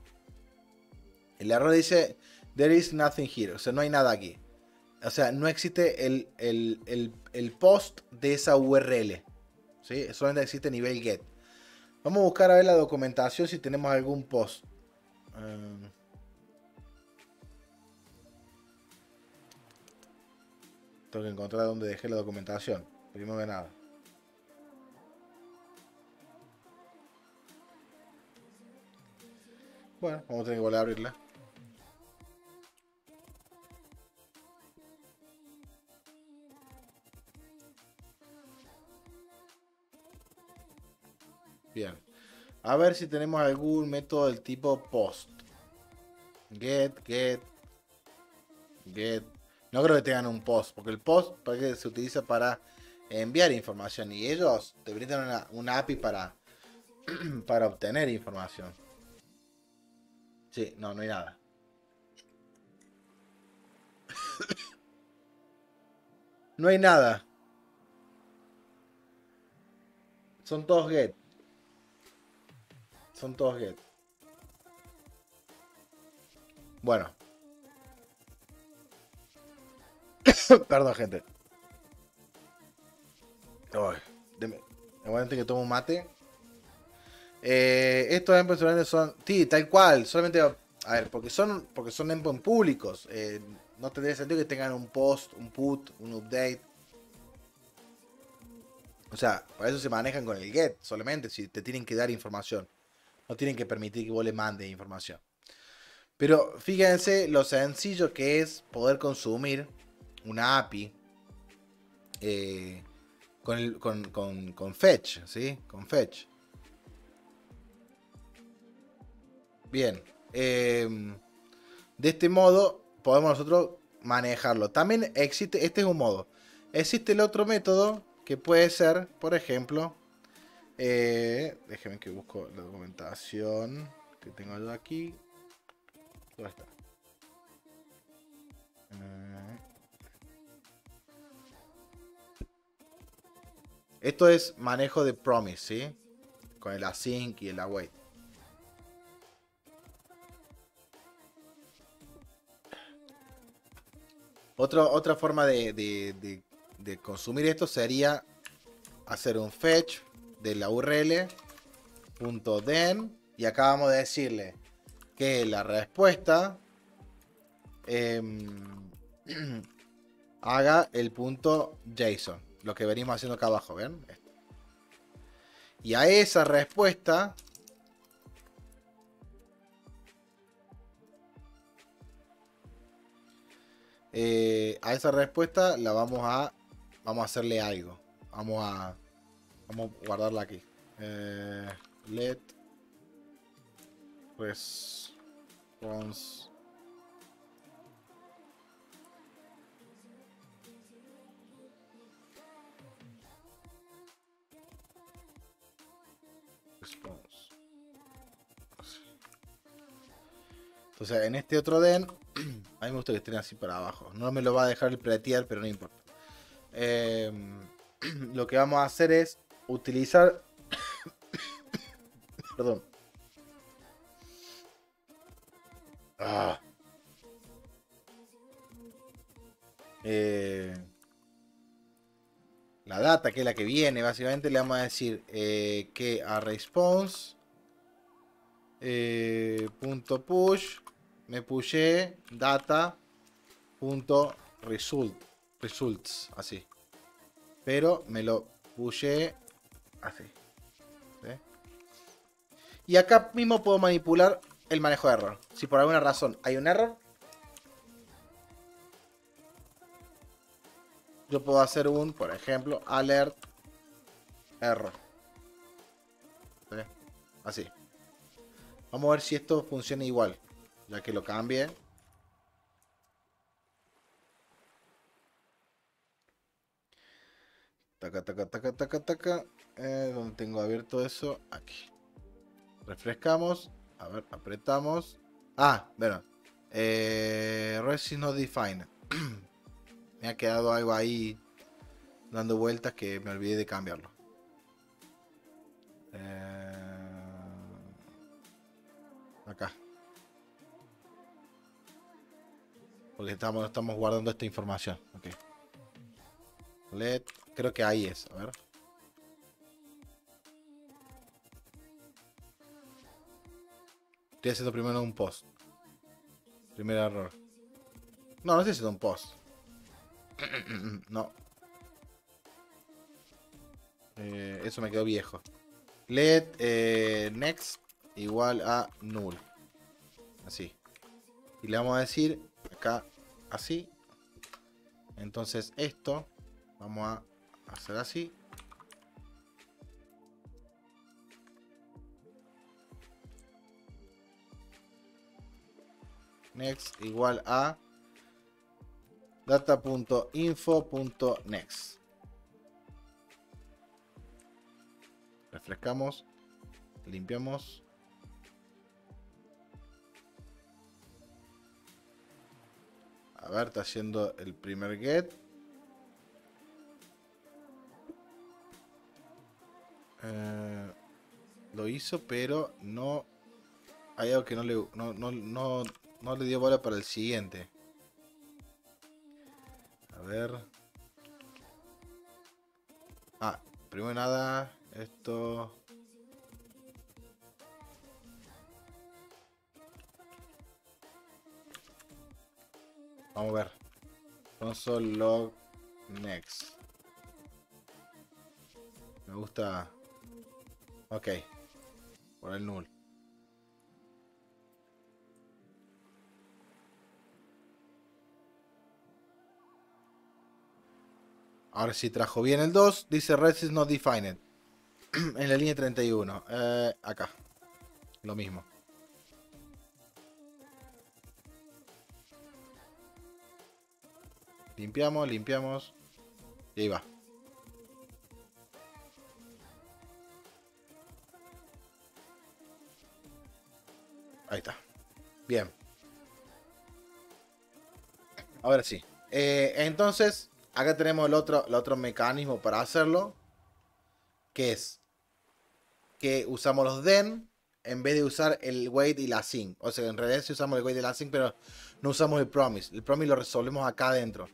El error dice, there is nothing here, o sea, no hay nada aquí. O sea, no existe el post de esa URL. ¿Sí? Solamente existe nivel get. Vamos a buscar a ver la documentación si tenemos algún post. Tengo que encontrar dónde dejé la documentación. Primero de nada. Bueno, vamos a tener que volver a abrirla. Bien. A ver si tenemos algún método del tipo post. Get. No creo que tengan un post, porque el post se utiliza para enviar información y ellos te brindan una API para obtener información. Sí, no hay nada. No hay nada. Son todos get. Bueno. Perdón, gente. Igualmente que tomo un mate. Estos endpoints son... Sí, tal cual. Solamente... A ver, porque son endpoints públicos. No tendría sentido que tengan un post, un put, un update. O sea, para eso se manejan con el get solamente. Si te tienen que dar información. No tienen que permitir que vos le mandes información. Pero fíjense lo sencillo que es poder consumir una API con fetch, ¿sí? Con fetch. Bien. De este modo podemos nosotros manejarlo. También existe, este es un modo. Existe el otro método que puede ser, por ejemplo, déjenme que busco la documentación que tengo yo aquí. ¿Dónde está? Esto es manejo de promise, ¿sí? con el async y el await. Otra forma de consumir esto sería hacer un fetch de la URL .den y acá vamos a decirle que la respuesta haga el punto JSON, lo que venimos haciendo acá abajo, ¿ven? Y a esa respuesta la vamos a hacerle algo. Vamos a guardarla aquí. Let response entonces en este otro den a mí me gusta que estén así para abajo, no me lo va a dejar el pretear, pero no importa. Lo que vamos a hacer es utilizar perdón la data, que es la que viene, básicamente le vamos a decir que a response punto push me pushé data punto results, así, pero me lo pushé así, ¿sí? Y acá mismo puedo manipular el manejo de error. Si por alguna razón hay un error, yo puedo hacer un, por ejemplo, alert error, ¿sí? Así. Vamos a ver si esto funciona igual, ya que lo cambie. Taca, taca, taca, taca, taca. ¿Dónde tengo abierto eso? Aquí. Refrescamos. A ver, apretamos. Ah, bueno. Res is not defined. Me ha quedado algo ahí dando vueltas que me olvidé de cambiarlo. Acá. Porque estamos guardando esta información. Ok. Let. Creo que ahí es. A ver. Estoy haciendo primero un post. Primer error. No estoy haciendo un post. No. Eso me quedó viejo. Let next igual a null. Así. Y le vamos a decir acá así. Entonces esto vamos a hacer así. Next igual a data.info.next. Refrescamos. Limpiamos. A ver, está haciendo el primer get. Lo hizo, pero no. Hay algo que no le dio bola para el siguiente. A ver. Ah, primero nada, esto. Vamos a ver. Console log next. Me gusta. Ok. Por el null. Ahora sí trajo bien el 2. Dice res is not defined. En la línea 31. Acá. Lo mismo. Limpiamos, limpiamos. Y ahí va. Ahí está. Bien. Ahora sí. Entonces, acá tenemos el otro mecanismo para hacerlo. Que es que usamos los then en vez de usar el wait y la async. O sea, en realidad sí usamos el wait y la async, pero no usamos el promise. El promise lo resolvemos acá adentro.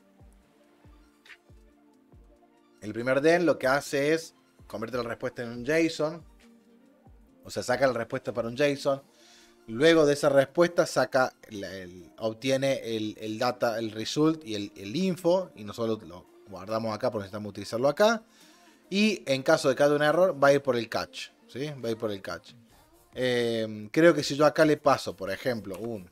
El primer then lo que hace es convierte la respuesta en un JSON. O sea, saca la respuesta para un JSON. Luego de esa respuesta obtiene el data, el result y el info. Y nosotros lo guardamos acá porque necesitamos utilizarlo acá. Y en caso de que haya un error, va a ir por el catch. ¿Sí? Va a ir por el catch. Creo que si yo acá le paso, por ejemplo, un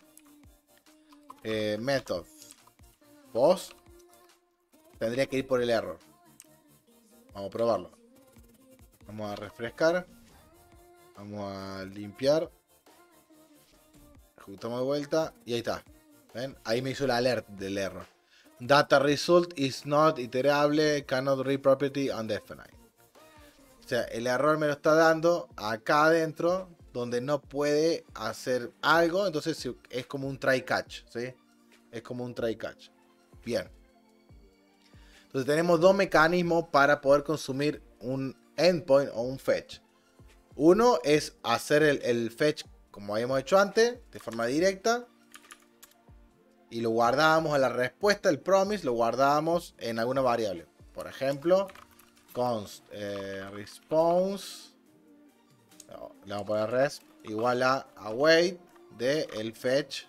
method post, tendría que ir por el error. Vamos a probarlo. Vamos a refrescar. Vamos a limpiar. Ejecutamos de vuelta. Y ahí está. ¿Ven? Ahí me hizo el alert del error. Data result is not iterable. Cannot read property undefined. O sea, el error me lo está dando acá adentro, donde no puede hacer algo. Entonces es como un try catch. ¿Sí? Es como un try catch. Bien. Entonces tenemos dos mecanismos para poder consumir un endpoint o un fetch. Uno es hacer el fetch como habíamos hecho antes, de forma directa. Y lo guardábamos a la respuesta, el promise, lo guardábamos en alguna variable. Por ejemplo, const response. Le vamos a poner resp igual a await de el fetch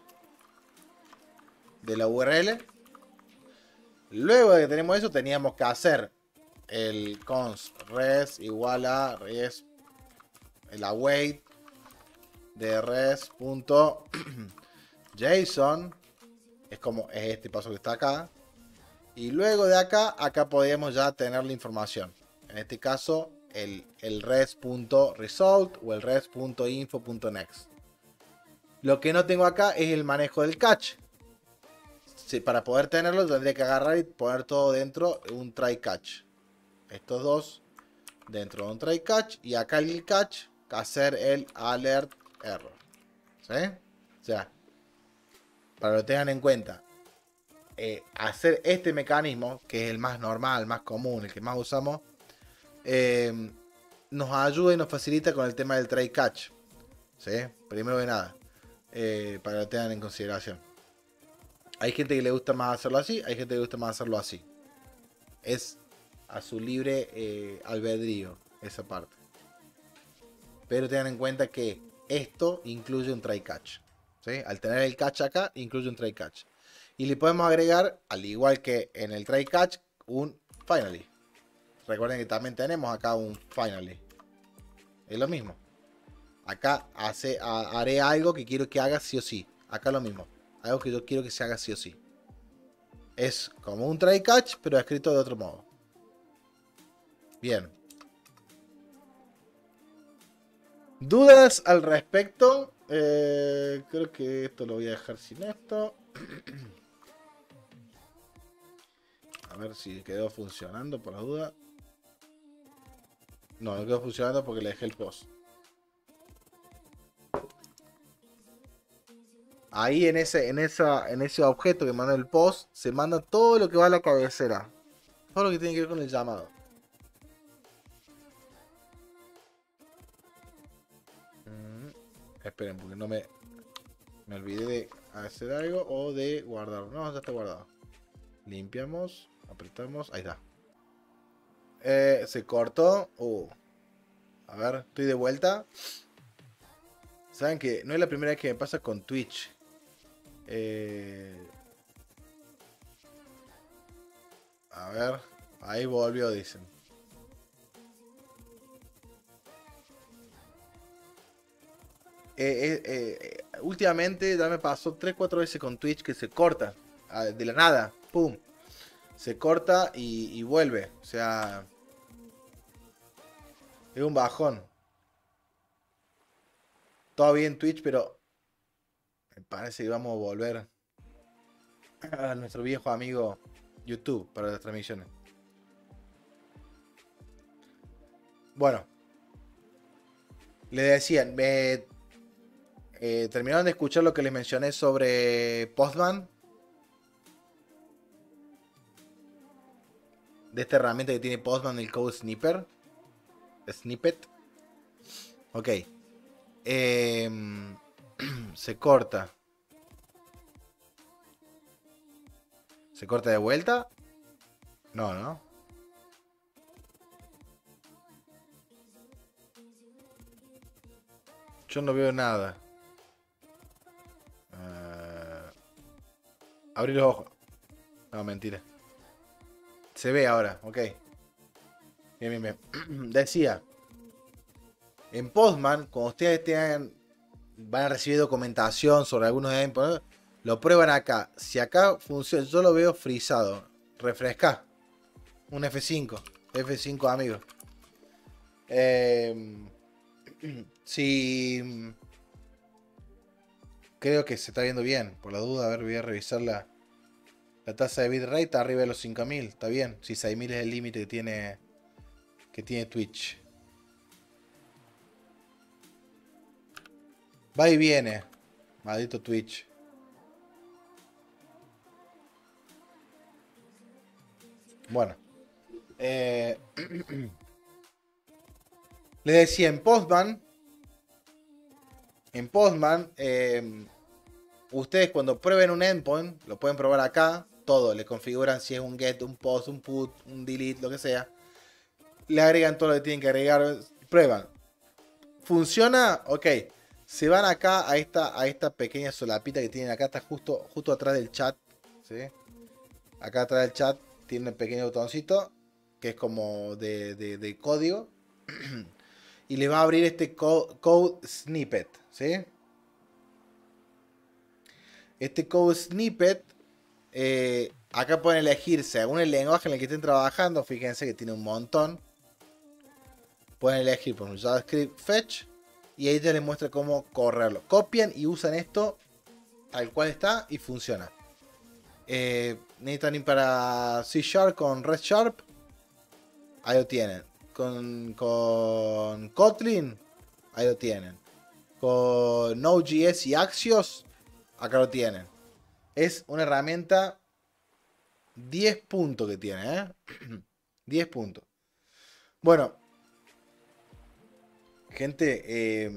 de la URL. Luego de que tenemos eso, teníamos que hacer el const res igual a res, el await de res.json. Es como es este paso que está acá. Y luego de acá, podemos ya tener la información. En este caso, el res.result o el res.info.next. Lo que no tengo acá es el manejo del catch. Sí, para poder tenerlo tendría que agarrar y poner todo dentro de un try catch. Estos dos dentro de un try catch. Y acá el catch, hacer el alert error. ¿Sí? O sea, para que lo tengan en cuenta. Hacer este mecanismo, que es el más normal, más común, el que más usamos, nos ayuda y nos facilita con el tema del try catch. ¿Sí? Primero de nada, para que lo tengan en consideración. Hay gente que le gusta más hacerlo así, hay gente que le gusta más hacerlo así. Es a su libre albedrío esa parte. Pero tengan en cuenta que esto incluye un try catch. ¿Sí? Al tener el catch acá, incluye un try catch. Y le podemos agregar, al igual que en el try catch, un finally. Recuerden que también tenemos acá un finally. Es lo mismo. Acá haré algo que quiero que haga sí o sí. Acá lo mismo. Algo que yo quiero que se haga sí o sí. Es como un try catch, pero escrito de otro modo. Bien. ¿Dudas al respecto? Creo que esto lo voy a dejar sin esto. A ver si quedó funcionando por la duda. No, no quedó funcionando porque le dejé el post. Ahí en ese objeto que manda el post, se manda todo lo que va a la cabecera. Todo lo que tiene que ver con el llamado. Esperen, porque no me olvidé de hacer algo o de guardar. No, ya está guardado. Limpiamos, apretamos, ahí está. Se cortó. A ver, estoy de vuelta. Saben que no es la primera vez que me pasa con Twitch. A ver, ahí volvió, dicen. Últimamente ya me pasó 3-4 veces con Twitch que se corta. De la nada, pum. Se corta y vuelve. O sea, es un bajón. Todo bien Twitch, pero me parece que vamos a volver a nuestro viejo amigo YouTube para las transmisiones. Bueno, le decían, ¿terminaron de escuchar lo que les mencioné sobre Postman? De esta herramienta que tiene Postman, el Code Snippet. Ok. Se corta. ¿Se corta de vuelta? No, ¿no? Yo no veo nada. Abrí los ojos. No, mentira. Se ve ahora, ok. Bien, bien, bien. Decía, en Postman, cuando ustedes van a recibir documentación sobre algunos endpoints, lo prueban acá. Si acá funciona, yo lo veo frisado. Refresca. Un F5. F5, amigos. Si... Creo que se está viendo bien. Por la duda, a ver, voy a revisar la tasa de bitrate. Está arriba de los 5000. Está bien. Si 6000 es el límite que tiene Twitch. Va y viene. Maldito Twitch. Bueno. Le decía en Postman. En Postman. Ustedes cuando prueben un endpoint. Lo pueden probar acá. Todo. Le configuran si es un get, un post, un put, un delete, lo que sea. Le agregan todo lo que tienen que agregar. Prueban. ¿Funciona? Ok. Se van acá a esta pequeña solapita que tienen acá. Está justo atrás del chat. ¿Sí? Acá atrás del chat tiene un pequeño botoncito. Que es como de código. Y les va a abrir este code snippet. ¿Sí? Este code snippet. Acá pueden elegir según el lenguaje en el que estén trabajando. Fíjense que tiene un montón. Pueden elegir por un JavaScript fetch. Y ahí ya les muestra cómo correrlo. Copian y usan esto tal cual está y funciona. Necesitan ir para C Sharp con Red Sharp. Ahí lo tienen. Con Kotlin. Ahí lo tienen. Con Node.js y Axios. Acá lo tienen. Es una herramienta 10 puntos que tiene. 10 puntos. Bueno. Gente.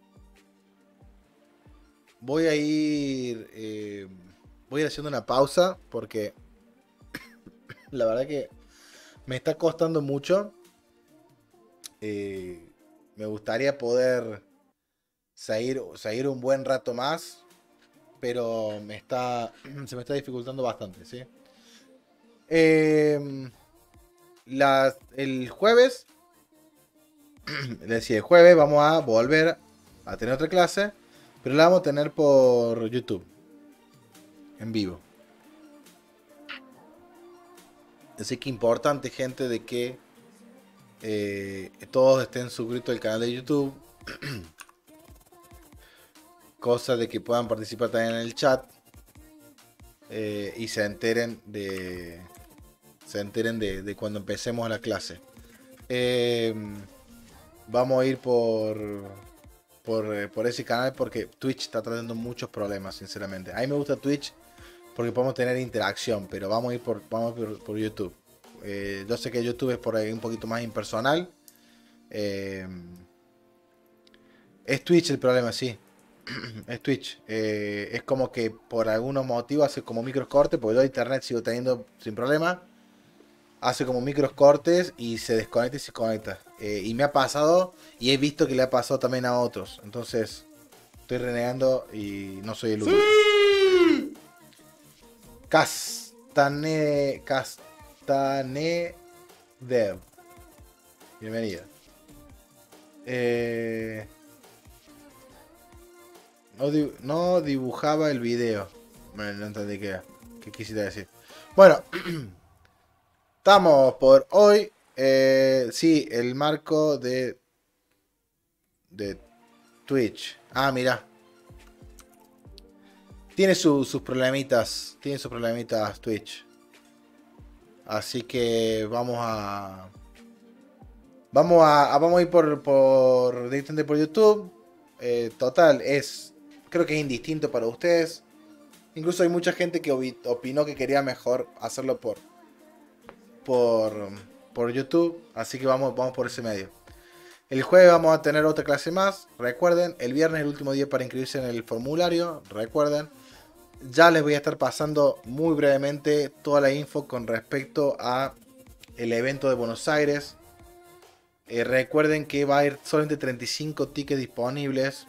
Voy a ir haciendo una pausa porque la verdad que me está costando mucho. Me gustaría poder seguir un buen rato más, pero se me está dificultando bastante, ¿sí? El jueves, les decía, el jueves vamos a volver a tener otra clase, pero la vamos a tener por YouTube, en vivo. Así que importante, gente, de que todos estén suscritos al canal de YouTube. Cosa de que puedan participar también en el chat. Y se enteren de cuando empecemos la clase. Vamos a ir por ese canal porque Twitch está trayendo muchos problemas, sinceramente. A mí me gusta Twitch porque podemos tener interacción, pero vamos a ir por YouTube. Yo sé que YouTube es por ahí un poquito más impersonal. Es Twitch el problema, sí. Es Twitch. Es como que por algunos motivos hace como micros cortes, porque yo internet sigo teniendo sin problema. Hace como micros cortes y se desconecta y se conecta. Y me ha pasado y he visto que le ha pasado también a otros. Entonces estoy renegando y no soy el único. ¡Sí! Castanedev. Bienvenida. No dibujaba el video. Bueno, no entendí qué quisiste decir. Bueno, estamos por hoy. Sí, el marco de Twitch. Ah, mira. Tiene sus problemitas. Tiene sus problemitas Twitch. Así que vamos a ir directamente por YouTube. Total, creo que es indistinto para ustedes. Incluso hay mucha gente que opinó que quería mejor hacerlo por YouTube. Así que vamos por ese medio. El jueves vamos a tener otra clase más. Recuerden, el viernes es el último día para inscribirse en el formulario. Recuerden. Ya les voy a estar pasando muy brevemente toda la info con respecto a el evento de Buenos Aires. Recuerden que va a haber solamente 35 tickets disponibles.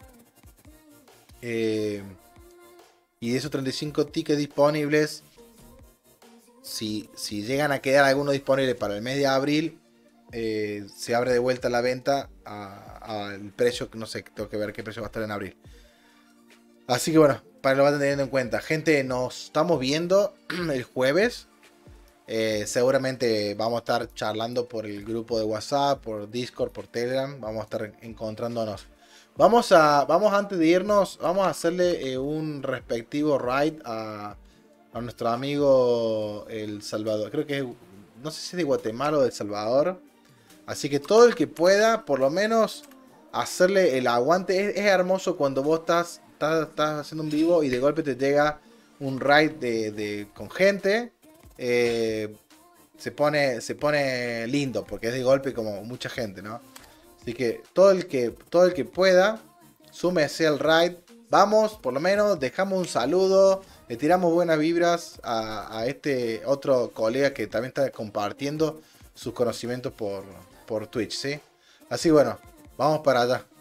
Y de esos 35 tickets disponibles, si llegan a quedar algunos disponibles para el mes de abril, se abre de vuelta la venta al precio, no sé, tengo que ver qué precio va a estar en abril. Así que bueno, para que lo vayan teniendo en cuenta. Gente, nos estamos viendo el jueves. Seguramente vamos a estar charlando por el grupo de WhatsApp, por Discord, por Telegram. Vamos a estar encontrándonos. Vamos antes de irnos, vamos a hacerle un respectivo raid a nuestro amigo El Salvador. Creo que es, no sé si es de Guatemala o de El Salvador. Así que todo el que pueda, por lo menos, hacerle el aguante. Es hermoso cuando vos estás haciendo un vivo y de golpe te llega un raid con gente. Se pone lindo porque es de golpe como mucha gente, ¿no? Así que todo el que pueda, súmese al raid. Vamos, por lo menos, dejamos un saludo. Le tiramos buenas vibras a este otro colega que también está compartiendo sus conocimientos por Twitch, ¿sí? Así que bueno, vamos para allá.